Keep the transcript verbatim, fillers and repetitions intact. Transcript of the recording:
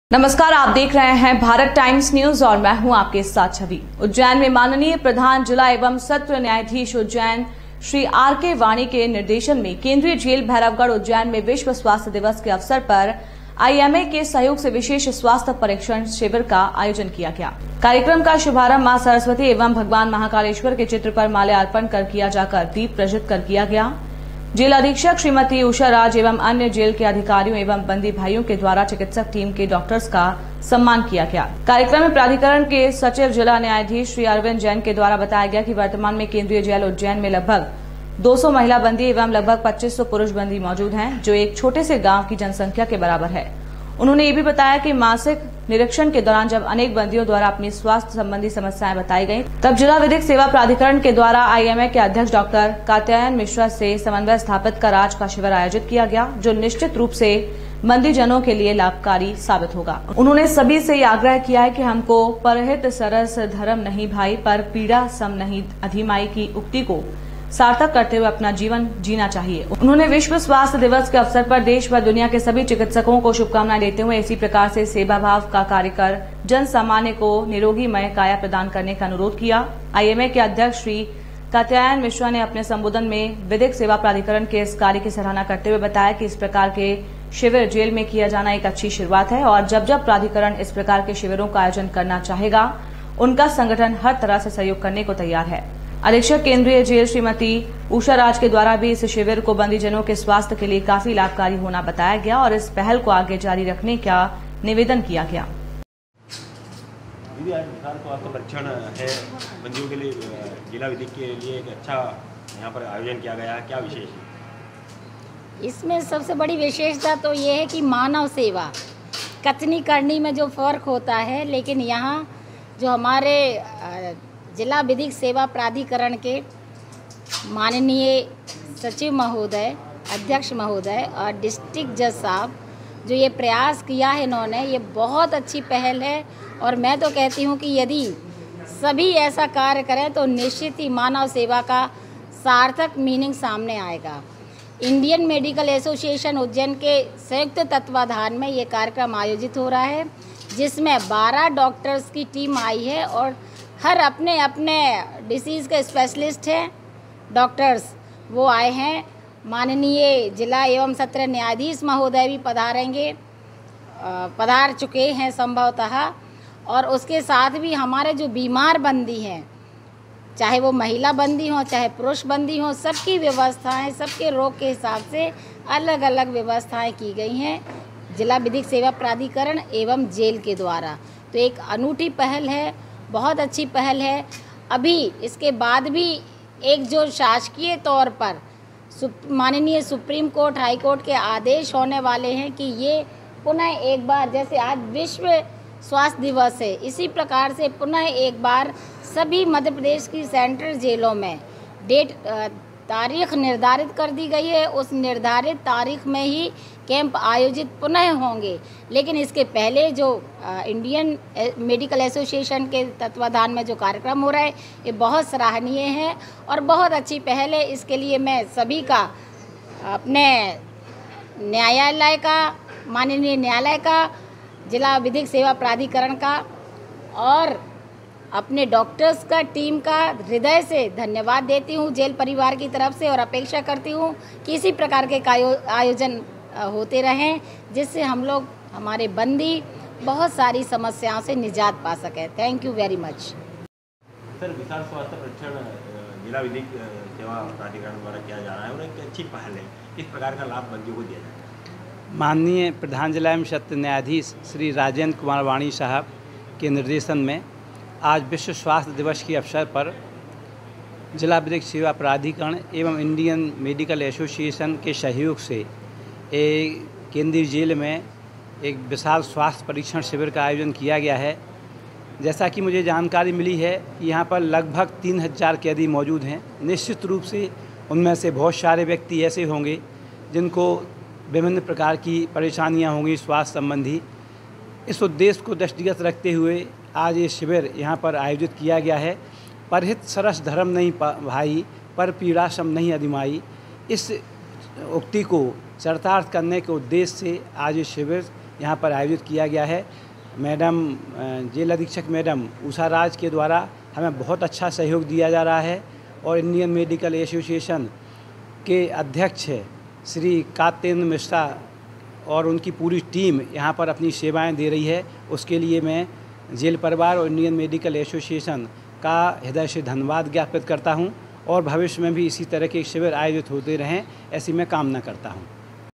नमस्कार, आप देख रहे हैं भारत टाइम्स न्यूज और मैं हूं आपके साथ छवि। उज्जैन में माननीय प्रधान जिला एवं सत्र न्यायाधीश उज्जैन श्री आर के वाणी के निर्देशन में केंद्रीय जेल भैरवगढ़ उज्जैन में विश्व स्वास्थ्य दिवस के अवसर पर आई एम ए के सहयोग से विशेष स्वास्थ्य परीक्षण शिविर का आयोजन किया गया। कार्यक्रम का शुभारंभ मां सरस्वती एवं भगवान महाकालेश्वर के चित्र पर माल्यार्पण कर किया जाकर दीप प्रज्वलित कर किया गया। जेल अधीक्षक श्रीमती उषा राज एवं अन्य जेल के अधिकारियों एवं बंदी भाइयों के द्वारा चिकित्सक टीम के डॉक्टर्स का सम्मान किया गया। कार्यक्रम में प्राधिकरण के सचिव जिला न्यायाधीश श्री अरविंद जैन के द्वारा बताया गया कि वर्तमान में केंद्रीय जेल उज्जैन में लगभग दो सौ महिला बंदी एवं लगभग पच्चीस सौ पुरुष बंदी मौजूद हैं, जो एक छोटे से गांव की जनसंख्या के बराबर है। उन्होंने ये भी बताया कि मासिक निरीक्षण के दौरान जब अनेक बंदियों द्वारा अपनी स्वास्थ्य संबंधी समस्याएं बताई गईं, तब जिला विधिक सेवा प्राधिकरण के द्वारा आई एम ए के अध्यक्ष डॉक्टर कात्यायन मिश्रा से समन्वय स्थापित कर आज का शिविर आयोजित किया गया, जो निश्चित रूप से बंदीजनों के लिए लाभकारी साबित होगा। उन्होंने सभी से आग्रह किया है कि हमको परहित सरस धर्म नहीं भाई, पर पीड़ा सम नहीं अधिमाई की उक्ति को सार्थक करते हुए अपना जीवन जीना चाहिए। उन्होंने विश्व स्वास्थ्य दिवस के अवसर पर देश व दुनिया के सभी चिकित्सकों को शुभकामनाएं देते हुए इसी प्रकार से सेवा भाव का कार्य कर जन सामान्य को निरोगीमय काया प्रदान करने का अनुरोध किया। आई एम ए के अध्यक्ष श्री कात्यायन मिश्रा ने अपने संबोधन में विधिक सेवा प्राधिकरण के इस कार्य की सराहना करते हुए बताया कि इस प्रकार के शिविर जेल में किया जाना एक अच्छी शुरुआत है और जब जब प्राधिकरण इस प्रकार के शिविरों का आयोजन करना चाहेगा, उनका संगठन हर तरह से सहयोग करने को तैयार है। अधीक्षक केंद्रीय जेल श्रीमती उषा राज के द्वारा भी इस शिविर को बंदीजनों के स्वास्थ्य के लिए काफी लाभकारी होना बताया गया और इस पहल को आगे जारी रखने का निवेदन किया गया। दीदी, आज स्वास्थ्य परीक्षण है बंदियों के लिए, जिला विधिक के लिए एक अच्छा यहाँ पर आयोजन किया गया है, क्या विशेष है? इसमें सबसे बड़ी विशेषता तो ये है कि मानव सेवा कथनी करनी में जो फर्क होता है, लेकिन यहाँ जो हमारे जिला विधिक सेवा प्राधिकरण के माननीय सचिव महोदय, अध्यक्ष महोदय और डिस्ट्रिक्ट जज साहब जो ये प्रयास किया है, इन्होंने ये बहुत अच्छी पहल है और मैं तो कहती हूँ कि यदि सभी ऐसा कार्य करें तो निश्चित ही मानव सेवा का सार्थक मीनिंग सामने आएगा। इंडियन मेडिकल एसोसिएशन उज्जैन के संयुक्त तत्वाधान में ये कार्यक्रम आयोजित हो रहा है, जिसमें बारह डॉक्टर्स की टीम आई है और हर अपने अपने डिसीज़ के स्पेशलिस्ट हैं डॉक्टर्स, वो आए हैं। माननीय जिला एवं सत्र न्यायाधीश महोदय भी पधारेंगे, पधार चुके हैं संभवतः, और उसके साथ भी हमारे जो बीमार बंदी हैं, चाहे वो महिला बंदी हो चाहे पुरुष बंदी हो, सबकी व्यवस्थाएं, सबके रोग के हिसाब से अलग अलग व्यवस्थाएं की गई हैं जिला विधिक सेवा प्राधिकरण एवं जेल के द्वारा। तो एक अनूठी पहल है, बहुत अच्छी पहल है। अभी इसके बाद भी एक जो शासकीय तौर पर माननीय सुप्रीम कोर्ट, हाई कोर्ट के आदेश होने वाले हैं कि ये पुनः एक बार, जैसे आज विश्व स्वास्थ्य दिवस है, इसी प्रकार से पुनः एक बार सभी मध्य प्रदेश की सेंट्रल जेलों में डेट तारीख निर्धारित कर दी गई है। उस निर्धारित तारीख में ही कैंप आयोजित पुनः होंगे, लेकिन इसके पहले जो इंडियन मेडिकल एसोसिएशन के तत्वाधान में जो कार्यक्रम हो रहा है, ये बहुत सराहनीय है और बहुत अच्छी पहल है। इसके लिए मैं सभी का, अपने न्यायालय का, माननीय न्यायालय का, जिला विधिक सेवा प्राधिकरण का और अपने डॉक्टर्स का, टीम का हृदय से धन्यवाद देती हूँ जेल परिवार की तरफ से, और अपेक्षा करती हूँ कि इसी प्रकार के आयोजन होते रहें, जिससे हम लोग, हमारे बंदी बहुत सारी समस्याओं से निजात पा सकें। Thank you very much. Sir, विशाल स्वास्थ्य परीक्षण जिला विधिक सेवा प्राधिकरण द्वारा किया जा रहा है और एक अच्छी पहल है, किस प्रकार का लाभ बंदियों को दिया जाए? माननीय प्रधान जिला एवं सत्र न्यायाधीश श्री राजेंद्र कुमार वाणी साहब के निर्देशन में आज विश्व स्वास्थ्य दिवस के अवसर पर जिला विधिक सेवा प्राधिकरण एवं इंडियन मेडिकल एसोसिएशन के सहयोग से एक केंद्रीय जेल में एक विशाल स्वास्थ्य परीक्षण शिविर का आयोजन किया गया है। जैसा कि मुझे जानकारी मिली है कि यहाँ पर लगभग तीन हज़ार कैदी मौजूद हैं। निश्चित रूप से उनमें से बहुत सारे व्यक्ति ऐसे होंगे जिनको विभिन्न प्रकार की परेशानियाँ होंगी स्वास्थ्य संबंधी। इस उद्देश्य को दृष्टिगत रखते हुए आज ये शिविर यहाँ पर आयोजित किया गया है। परहित सरस धर्म नहीं भाई, पर पीड़ा सम नहीं अधिमाई, इस उक्ति को चरितार्थ करने के उद्देश्य से आज ये शिविर यहाँ पर आयोजित किया गया है। मैडम जेल अधीक्षक मैडम उषा राज के द्वारा हमें बहुत अच्छा सहयोग दिया जा रहा है और इंडियन मेडिकल एसोसिएशन के अध्यक्ष श्री कातेंद्र मिश्रा और उनकी पूरी टीम यहाँ पर अपनी सेवाएं दे रही है। उसके लिए मैं जेल परिवार और इंडियन मेडिकल एसोसिएशन का हृदय से धन्यवाद ज्ञापित करता हूँ और भविष्य में भी इसी तरह के शिविर आयोजित होते रहें, ऐसी मैं कामना करता हूँ।